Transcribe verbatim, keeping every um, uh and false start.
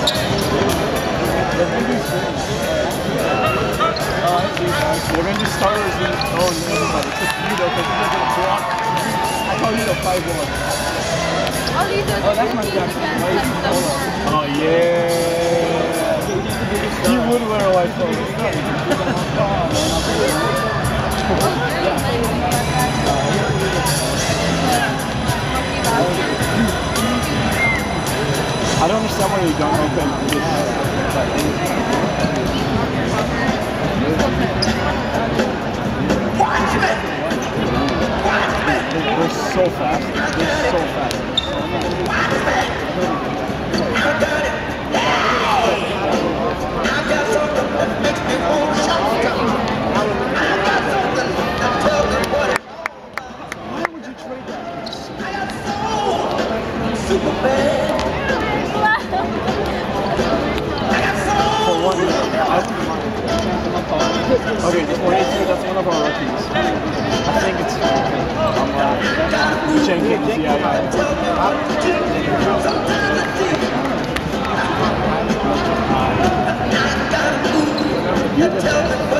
We're going to do starters and oh, never mind. It's just you though, because you're going to block. I call you the five one. Oh, these are oh, that's my Jackson. Oh, yeah. You would wear a white polo. I don't understand why you don't open this. They're so fast. They're so fast. Why would you trade that? For one, I wouldn't mind. Okay, twenty-two, that's one of our rookies. I think it's um, Jenkins, yeah, yeah.